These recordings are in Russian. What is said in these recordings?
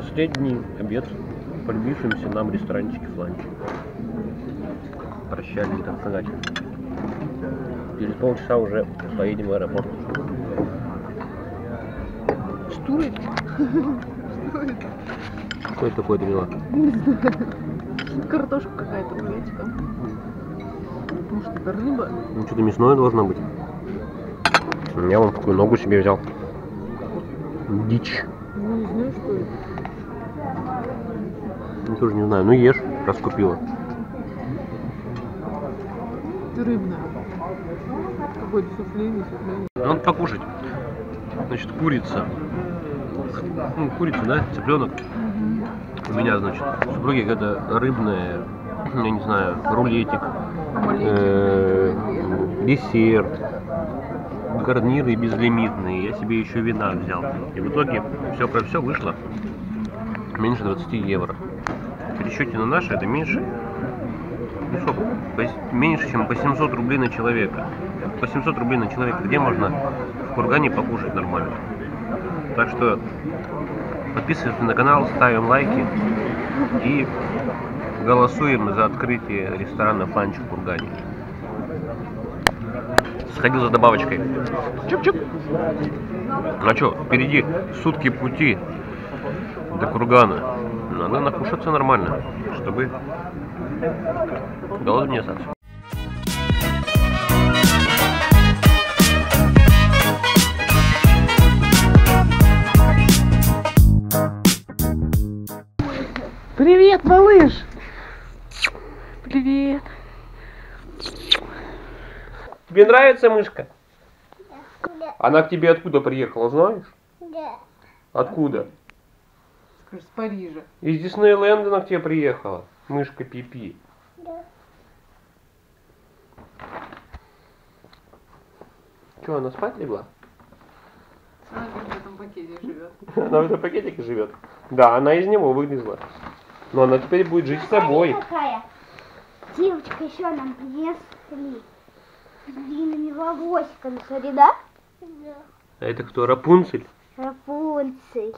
Последний обед в полюбившемся нам ресторанчике в ланче. Прощальный, так сказать. Через полчаса уже поедем в аэропорт. Что это? Что это? Что это такое, Данила? Не знаю. Картошка какая-то, понимаете, там. Может, это рыба? Ну, что-то мясное должно быть. Я вон такую ногу себе взял. Дичь. Ну, не знаю, что это. Ну, тоже не знаю. Ну, ешь, раз купила. Это рыбная. Какой-то суфле, не суфле. Надо покушать. Значит, курица. Ну, курица, да? Цыпленок. У меня, значит, в супруге какая-то рыбная, я не знаю, рулетик, десерт, гарниры безлимитные. Я себе еще вина взял. И в итоге все про все вышло меньше 20 евро. В пересчете на наши это меньше, ну сколько? Меньше, чем по 700 рублей на человека. По 700 рублей на человека. Где можно в Кургане покушать нормально? Так что подписываемся на канал, ставим лайки и голосуем за открытие ресторана «Фанч» в Кургане. Сходил за добавочкой. Чуп-чуп. А что, впереди сутки пути до Кургана. Надо накушаться нормально, чтобы голодным не остаться. Привет, малыш! Привет! Тебе нравится мышка? Да. Она к тебе откуда приехала, знаешь? Да. Откуда? Скажи, с Парижа. Из Диснейленда она к тебе приехала. Мышка Пипи. Да. Что, она спать легла? Она в этом пакете живет. Она в этом пакетике живет? Да, она из него вылезла. Но она теперь будет жить с собой. Смотри, какая девочка еще нам принесли. С длинными волосиками, смотри, да? Да. А это кто, Рапунцель? Рапунцель.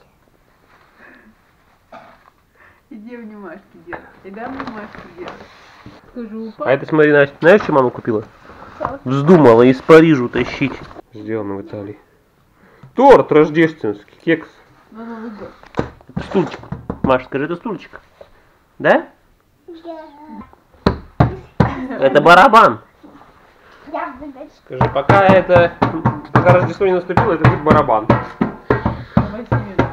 Иди внимашки делай. И дай внимашки делай. Скажи, упал. А это, смотри, Настя, знаешь, что мама купила? Вздумала из Парижа тащить. Сделано в Италии. Торт рождественский, кекс. Надо выбрать. Это стульчик. Маша, скажи, это стульчик. Да? Да. Это барабан. Я буду. Скажи, пока Рождество не наступило, это будет барабан. Давай себе.